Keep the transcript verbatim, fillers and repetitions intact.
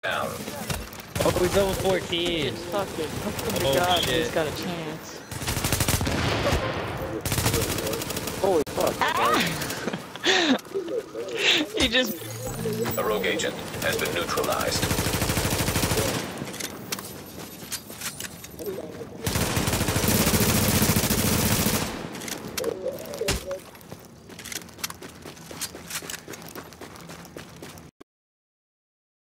down. Oh, he's level fourteen. He's fucking. Oh my Oh, god, shit. he's got a chance. Holy fuck. Ah! He just. A rogue agent has been neutralized.